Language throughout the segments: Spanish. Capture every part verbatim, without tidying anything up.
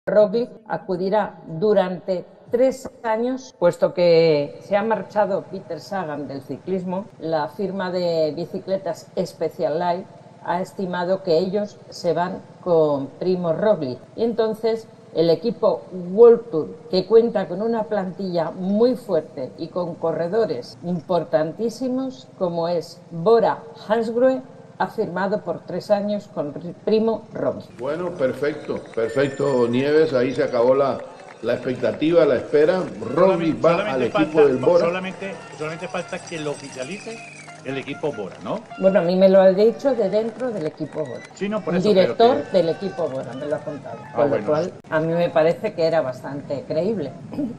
Roglic acudirá durante tres años, puesto que se ha marchado Peter Sagan del ciclismo. La firma de bicicletas Specialized ha estimado que ellos se van con Primo Roglic. Y entonces el equipo World Tour, que cuenta con una plantilla muy fuerte y con corredores importantísimos como es Bora Hansgrohe, ha firmado por tres años con Primo Roglic. Bueno, perfecto, perfecto, Nieves, ahí se acabó la, la expectativa, la espera. Roglic va al equipo falta, del Bora. Solamente, solamente falta que lo oficialice el equipo Bora, ¿no? Bueno, a mí me lo ha dicho de dentro del equipo Bora. Sí, no, por Un eso, director que... del equipo Bora, me lo ha contado. Ah, Con bueno. lo cual, a mí me parece que era bastante creíble.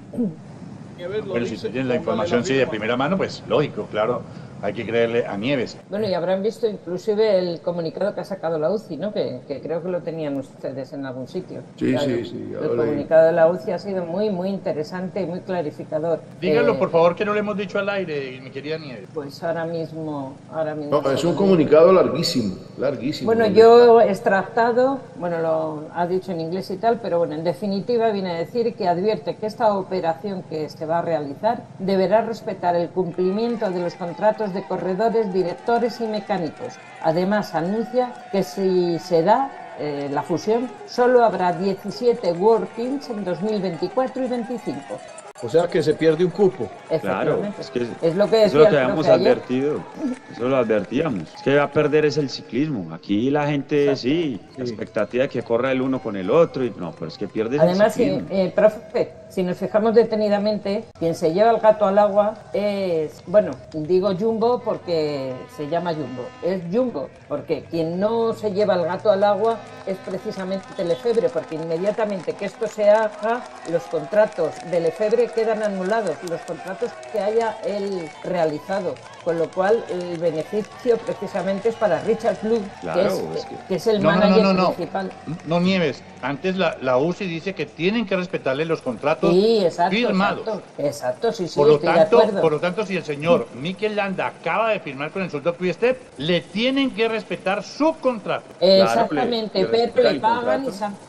Pero si tienes la información sí de primera mano, pues lógico, claro. Hay que creerle a Nieves. Bueno, y habrán visto inclusive el comunicado que ha sacado la U C I, ¿no? Que, que creo que lo tenían ustedes en algún sitio. Sí, claro, sí, sí. El comunicado de la U C I ha sido muy, muy interesante y muy clarificador. Díganlo, eh, por favor, que no le hemos dicho al aire, mi querida Nieves. Pues ahora mismo... Ahora mismo No, es un comunicado larguísimo, larguísimo. Bueno, yo he extractado, bueno, lo ha dicho en inglés y tal, pero bueno, en definitiva viene a decir que advierte que esta operación que se va a realizar deberá respetar el cumplimiento de los contratos de corredores, directores y mecánicos. Además, anuncia que si se da eh, la fusión, solo habrá diecisiete World Teams en dos mil veinticuatro y veinticinco. O sea que se pierde un cupo. Claro, es que es lo que, eso es lo que habíamos advertido, eso lo advertíamos. Es que va a perder es el ciclismo. Aquí la gente Exacto. sí, sí, la expectativa de que corra el uno con el otro, y no, pero es que pierde Además, el ciclismo. Sí, eh, profe, si nos fijamos detenidamente, quien se lleva el gato al agua es, bueno, digo Jumbo porque se llama Jumbo, es Jumbo, porque quien no se lleva el gato al agua es precisamente Lefebvre, porque inmediatamente que esto se haga, los contratos de Lefebvre quedan anulados, los contratos que haya él realizado, con lo cual el beneficio precisamente es para Richard Plug, claro, que, es, es que... que es el no, manager no, no, no, principal. No, no Nieves, antes la, la U C I dice que tienen que respetarle los contratos sí, exacto, firmados. Exacto, exacto, sí, sí, por lo estoy tanto, de acuerdo. Por lo tanto, si el señor Mikel Landa acaba de firmar con el Soldado Quick-Step, le tienen que respetar su contrato. Exactamente, claro, le, pero le le pagan contrato. y San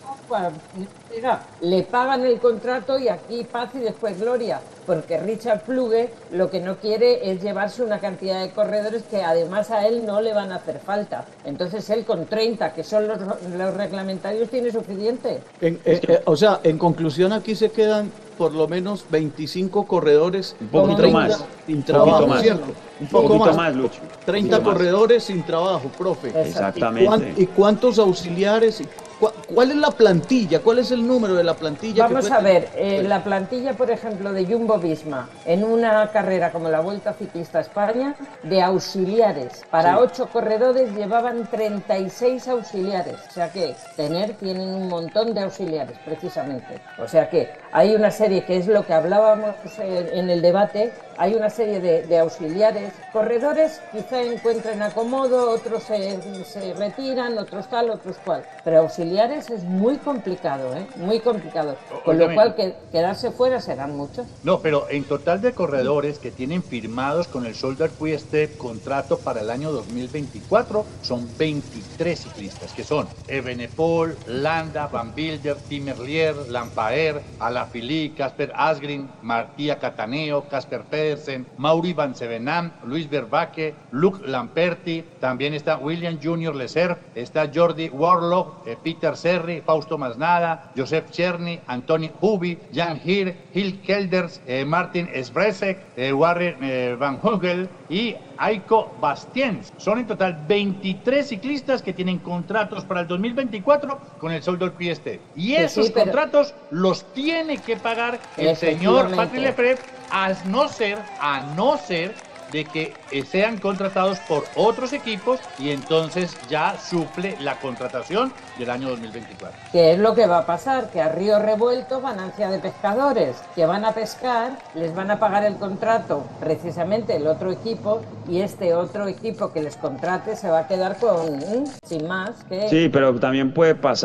le pagan el contrato y aquí paz y después gloria, porque Richard Plugge lo que no quiere es llevarse una cantidad de corredores que además a él no le van a hacer falta. Entonces él con treinta, que son los, los reglamentarios, tiene suficiente. En, eh, eh, o sea, en conclusión aquí se quedan por lo menos veinticinco corredores, un poquito treinta más, sin trabajo, más, ¿cierto? Un poco poquito más, más Lucho. treinta más. corredores sin trabajo, profe. Exactamente. ¿Y, cuán, ¿Y cuántos auxiliares? ¿Cuál es la plantilla? ¿Cuál es el número de la plantilla? Vamos que a ver, eh, la plantilla, por ejemplo, de Jumbo-Visma, en una carrera como la Vuelta Ciclista a España, de auxiliares, para sí. ocho corredores llevaban treinta y seis auxiliares. O sea que tener tienen un montón de auxiliares, precisamente. O sea que hay una serie, que es lo que hablábamos en el debate, hay una serie de, de auxiliares. Corredores quizá encuentren acomodo, otros se, se retiran, otros tal, otros cual. Pero auxiliares es muy complicado, ¿eh? Muy complicado. Con Óigame. Lo cual que, quedarse fuera serán muchos. No, pero en total de corredores que tienen firmados con el Soldado Quick-Step contrato para el año dos mil veinticuatro son veintitrés ciclistas, que son Evenepoel, Landa, Van Wilder, Tim Merlier, Lampaert, Alaphilippe, Casper Asgreen, Mattia Cataneo, Casper Pedersen, Mauri Van Zevenam, Luis Vervaeke, Luc Lamperti, también está William junior Leser, está Jordi Warlock, eh, Peter Serri, Fausto Masnada, Joseph Cherny, Antoni Hubi, Jan Heer, Gil Kelders, eh, Martin Sbresek, eh, Warren eh, Van Hugel y Aiko Bastiens. Son en total veintitrés ciclistas que tienen contratos para el dos mil veinticuatro con el Soldado Quick-Step. Y esos sí, sí, pero... contratos los tiene que pagar el señor Patrick Lefebvre, a no ser, a no ser de que sean contratados por otros equipos y entonces ya suple la contratación del año dos mil veinticuatro. ¿Qué es lo que va a pasar? Que a río revuelto, ganancia de pescadores, que van a pescar, les van a pagar el contrato precisamente el otro equipo y este otro equipo que les contrate se va a quedar con, sin más que... Sí, pero también puede pasar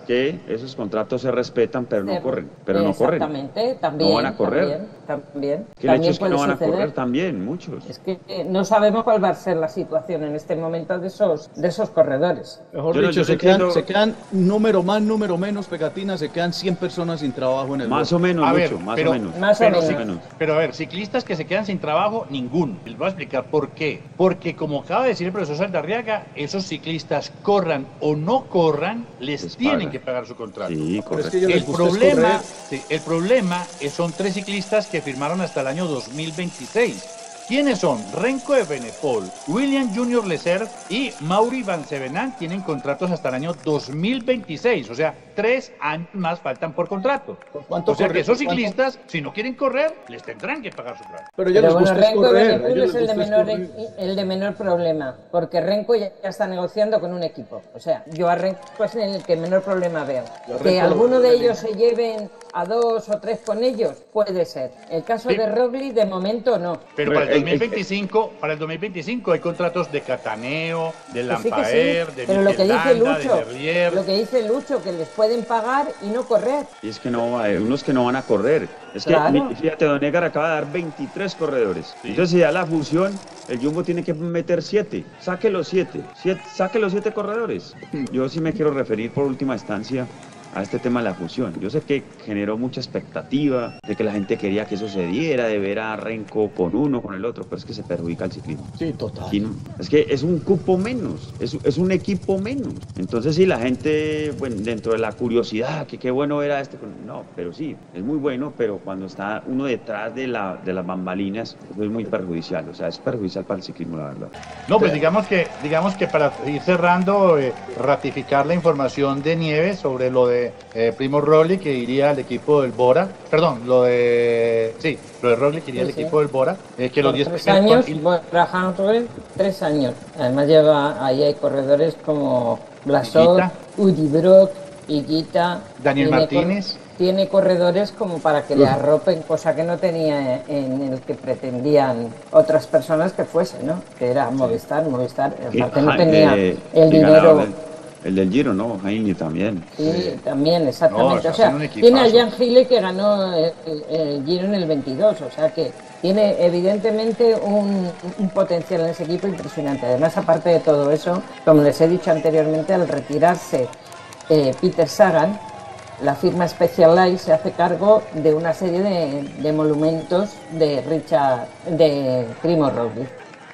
que esos contratos se respetan, pero no De- corren, pero no corren. Exactamente, también. No van a correr. También, también. Que el hecho También es que puede no van a suceder. correr también, muchos. Es que eh, no sabemos cuál va a ser la situación en este momento de esos, de esos corredores. Mejor Yo no- dicho, yo se, no quedan, entiendo- se quedan número más, número menos, Pegatina, se quedan cien personas sin trabajo en el Más Bora. o menos, A mucho, ver, más pero- o menos. Más o Pero, menos. sí- menos. pero a ver, ciclistas que se quedan sin trabajo, ninguno. Les voy a explicar por qué. Porque como acaba de decir el profesor Saldarriaga, esos ciclistas corran o no corran, les, Les tienen pagan. que pagar su contrato. Sí, Pero es correcto. que ellos El les gusta es problema, correr. sí, el problema es, son tres ciclistas que firmaron hasta el año dos mil veintiséis. ¿Quiénes son? Renko Evenepoel, William Junior Lecer y Mauri Van Sevenant tienen contratos hasta el año dos mil veintiséis. O sea, tres años más faltan por contrato. ¿Cuánto O sea que corre- esos cuánto- ciclistas, si no quieren correr, les tendrán que pagar su contrato. Pero a ellos Pero les bueno, gusta es Renko correr. a Evenepoel ellos es les el de, gusta es menor, correr. el de menor problema, porque Renko ya ya está negociando con un equipo. O sea, yo a Renko es el que menor problema veo. Yo a Que Renko lo alguno veo de bien. ellos se lleven a dos o tres con ellos, puede ser. El caso Sí. de Roglic, de momento, no. Pero para el El- dos mil veinticinco, para el dos mil veinticinco hay contratos de Cataneo, de Que sí, que sí. Lampaer, de Pero lo que dice Mikel Landa, Lucho, de Derrier. lo que dice Lucho, que les pueden pagar y no correr. Y es que no, hay unos que no van a correr. Es que, Claro. mi- fíjate, Don Edgar acaba de dar veintitrés corredores. Entonces, si da la fusión, el Jumbo tiene que meter siete. Saque los siete. siete saque los siete corredores. Yo sí me quiero referir por última instancia a este tema de la fusión. Yo sé que generó mucha expectativa de que la gente quería que eso se diera, de ver a Renko con uno, con el otro, pero es que se perjudica el ciclismo. Sí, total. Aquí no- es que es un cupo menos, es, es un equipo menos. Entonces sí, la gente, bueno, dentro de la curiosidad, que qué bueno era este, no, pero sí, es muy bueno, pero cuando está uno detrás de, la, de las bambalinas, eso es muy perjudicial, o sea, es perjudicial para el ciclismo, la verdad. No, pues digamos que, digamos que para ir cerrando, eh, ratificar la información de Nieves sobre lo de eh, Primo Roglic que iría al equipo del Bora, perdón, lo de, sí, lo de Roglic que iría al Sí, sí. equipo del Bora, eh, que los Por diez tres primeros- años, y- Bora Hansgrohe, tres años. Además lleva, ahí hay corredores como Blasov, Higuita. Udibrock, Higuita. Daniel Tiene Martínez. cor- Tiene corredores como para que le arropen, cosa que no tenía en el que pretendían otras personas que fuesen, ¿no? Que era Movistar, Movistar. Que Aparte no Jaime, tenía que el ganaba dinero. El, el del Giro, ¿no? Jaime también. Sí, también, exactamente. No, está o sea, haciendo un tiene a equipazo. Jan Gille que ganó el, el- el Giro en el veintidós, o sea que tiene evidentemente un, un potencial en ese equipo impresionante. Además, aparte de todo eso, como les he dicho anteriormente, al retirarse eh, Peter Sagan, la firma Specialized se hace cargo de una serie de, de monumentos de Richard, de Primo Roglic.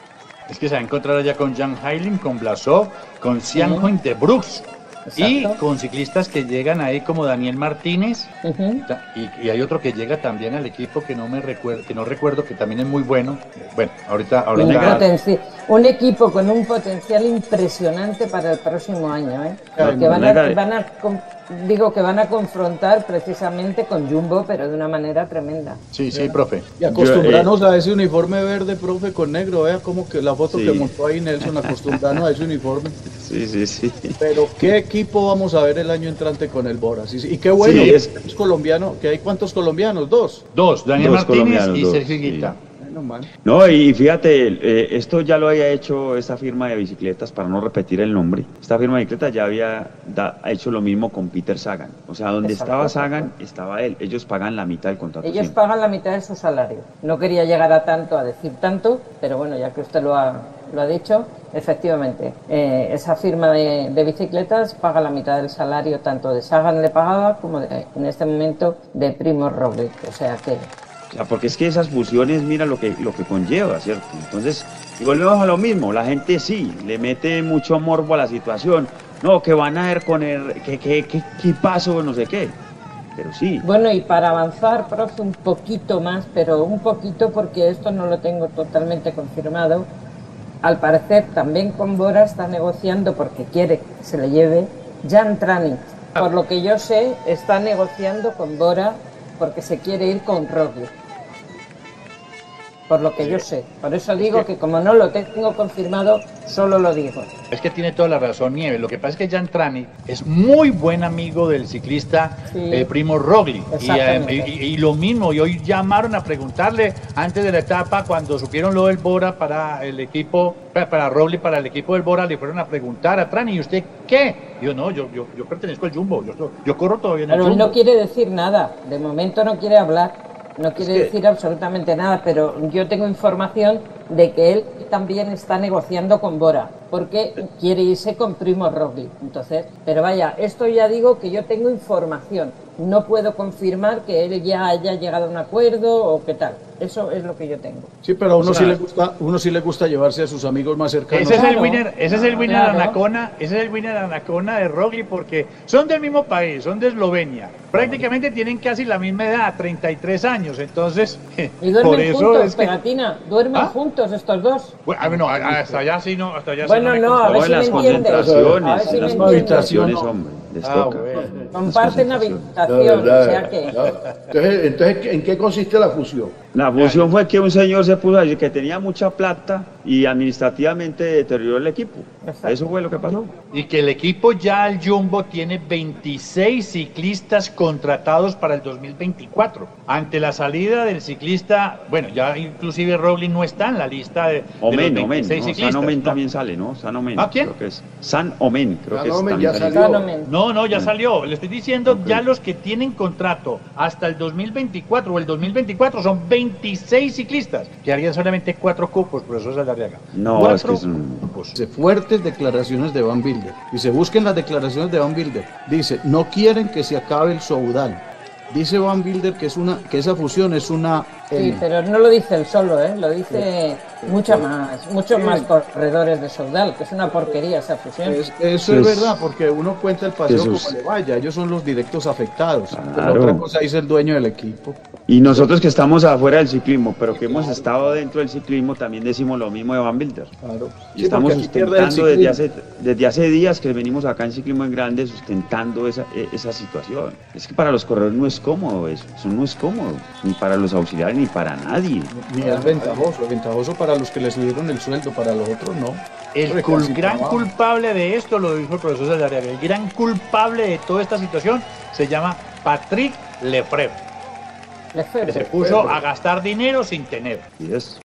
Es que se va a encontrar allá con Jan Heiling, con Blasov, con Sianjoin de Brooks y Exacto. con ciclistas que llegan ahí como Daniel Martínez. Ujú. Y, y hay otro que llega también al equipo que no me recuerdo, que no recuerdo, que también es muy bueno. Bueno, ahorita, Un, ahorita potenci- un equipo con un potencial impresionante para el próximo año, ¿eh? Claro, Que van a, Venga. van a con- digo que van a confrontar precisamente con Jumbo, pero de una manera tremenda. sí, sí, profe. Y acostumbrarnos a ese uniforme verde, profe, con negro. Vea como que la foto Sí. que montó ahí Nelson, acostumbrarnos a ese uniforme. Sí, sí, sí. Pero qué equipo vamos a ver el año entrante con el Bora. Sí, sí. Y qué bueno, Sí, que es- es colombiano, que hay cuántos colombianos, dos. Dos, Daniel Dos Martínez colombianos, y dos, Sergio sí. Higuita. Bueno, man. No, y fíjate, eh, esto ya lo había hecho esta firma de bicicletas, para no repetir el nombre. Esta firma de bicicletas ya había da- ha hecho lo mismo con Peter Sagan. O sea, donde Exacto, estaba exacto. Sagan, estaba él. Ellos pagan la mitad del contrato. Ellos siempre. pagan la mitad de su salario. No quería llegar a tanto, a decir tanto, pero bueno, ya que usted lo ha, lo ha dicho, efectivamente, eh, esa firma de, de bicicletas paga la mitad del salario, tanto de Sagan le pagaba como de- en este momento de Primo Roglic. O sea que O sea, porque es que esas fusiones, mira lo que, lo que conlleva, ¿cierto? Entonces, y volvemos a lo mismo, la gente sí, le mete mucho morbo a la situación. No, que van a ver con el, que, que, que, qué pasó, no sé qué. Pero sí, bueno, y para avanzar, profe, un poquito más, pero un poquito porque esto no lo tengo totalmente confirmado. Al parecer, también con Bora está negociando porque quiere que se le lleve Jan Tranic. Por lo que yo sé, está negociando con Bora porque se quiere ir con Roglic. por lo que yo sé. Por eso digo que como no lo tengo confirmado, solo lo digo. Es que tiene toda la razón, Nieves. Lo que pasa es que Jan Trani es muy buen amigo del ciclista Sí. eh, Primo Roglic. Y, eh, Exactamente. y- y lo mismo, y hoy llamaron a preguntarle antes de la etapa, cuando supieron lo del Bora para el equipo, para, para Roglic, para el equipo del Bora, le fueron a preguntar a Trani, ¿y usted qué? Y yo, no, yo, yo, yo pertenezco al Jumbo, yo, yo corro todavía en el Pero él Jumbo. no quiere decir nada, de momento no quiere hablar. No quiere que- decir absolutamente nada, pero yo tengo información de que él también está negociando con Bora, porque quiere irse con Primo Roglic. Entonces, pero vaya, esto ya digo que yo tengo información. No puedo confirmar que él ya haya llegado a un acuerdo o qué tal. Eso es lo que yo tengo. Sí, pero a uno O sea, sí le gusta, uno sí le gusta llevarse a sus amigos más cercanos. Ese es el Claro. winner, ese es el winner Claro. Anacona, ese es el winner Anacona de Roglic, porque son del mismo país, son de Eslovenia. Prácticamente tienen casi la misma edad, treinta y tres años, entonces Y por duermen eso juntos, es que Pegatina, duermen ¿Ah? juntos estos dos. bueno, ah, no, hasta allá sí no, hasta allá sí Bueno, me no, a consta. ver No, si en las me entiendes. A ver concentraciones, si en me las entiendes. concentraciones, no. hombre, les Ah, toca. bueno. Comparten Las concentraciones. La habitación, verdad, o sea que... no. Entonces, entonces, ¿en qué consiste la fusión? La fusión fue que un señor se puso a decir que tenía mucha plata y administrativamente deterioró el equipo. Exacto. Eso fue lo que pasó. Y que el equipo ya, el Jumbo, tiene veintiséis ciclistas contratados para el dos mil veinticuatro. Ante la salida del ciclista, bueno, ya inclusive Roglic no está en la lista de, de Omen, los Omen, veintiséis no, San ciclistas. Omen ¿no? también sale, ¿no? San Omen. ¿Ah, quién? Creo que es San Omen, creo San que es Omen también ya salió. salió. Claramente. No, no, ya Mm. salió. Le estoy diciendo, Ok. ya los que tienen contrato hasta el dos mil veinticuatro o el dos mil veinticuatro son veintiséis ciclistas, que harían solamente cuatro cupos, por eso es la Arriaga. No, Cuatro es que es un- cupos. Dice, fuertes declaraciones de Van Bilder. Y se busquen las declaraciones de Van Bilder. Dice, no quieren que se acabe el Soudal. Dice Van Bilder que es una, que esa fusión es una Sí, M. pero no lo dice él solo, ¿eh? Lo dice mucho más, muchos más corredores de Soudal, que es una porquería esa fusión. Es- eso Sí, es es- verdad, porque uno cuenta el paseo eso como es- le vaya, ellos son los directos afectados. Pero Claro. otra cosa dice el dueño del equipo. Y nosotros que estamos afuera del ciclismo, pero que hemos estado dentro del ciclismo, también decimos lo mismo de Van Bilder. Claro. Y Sí, estamos porque aquí pierde el sustentando desde ciclismo. hace, desde hace días que venimos acá en Ciclismo en Grande sustentando esa, e- esa situación. Es que para los corredores no es cómodo eso, eso no es cómodo, ni para los auxiliares ni para nadie. Ni es ventajoso, ventajoso para los que le subieron el sueldo, para los otros no. El Porque cul- así gran trabaja. culpable de esto, lo dijo el profesor Saldarriaga, el gran culpable de toda esta situación se llama Patrick Lefebvre, que se Lefebvre. puso a gastar dinero sin tener. Y es